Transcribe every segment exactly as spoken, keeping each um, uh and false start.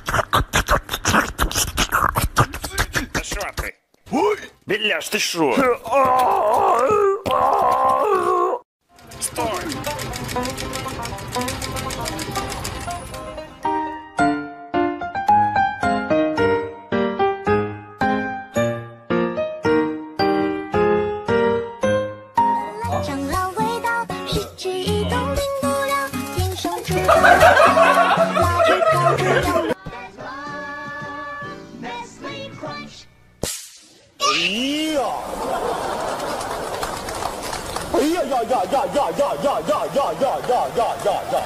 Та що ти? Біляш, ти що? Стой! 哎呀呀呀呀呀呀呀呀呀呀呀呀呀呀！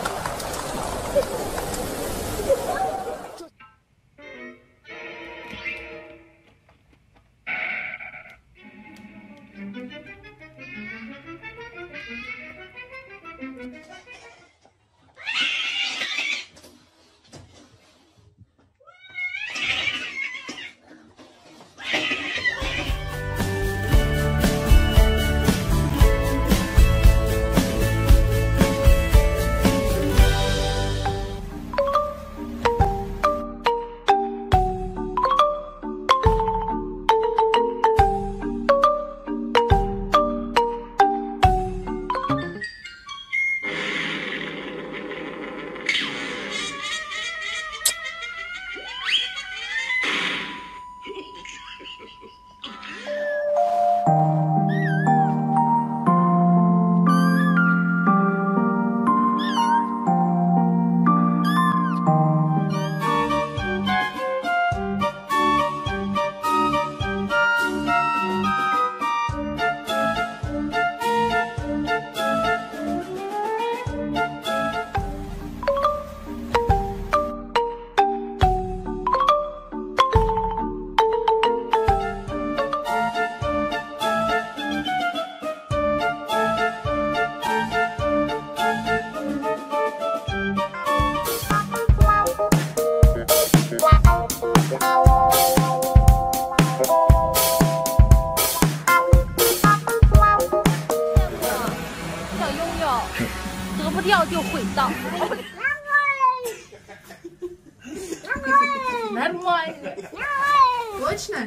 得不掉就毁到。Нормально. Точно?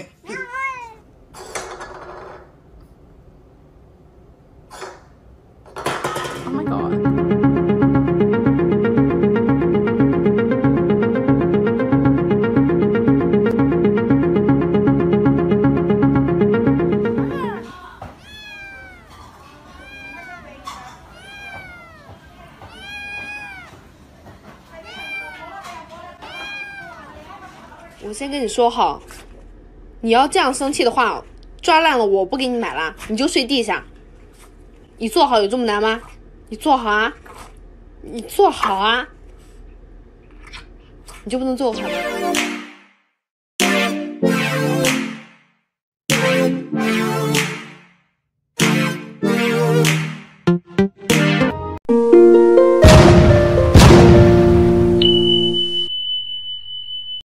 Oh my god. “我先跟你说好，你要这样生气的话，抓烂了我不给你买了，你就睡地下。你坐好有这么难吗？你坐好啊，你坐好啊，你就不能坐好吗？”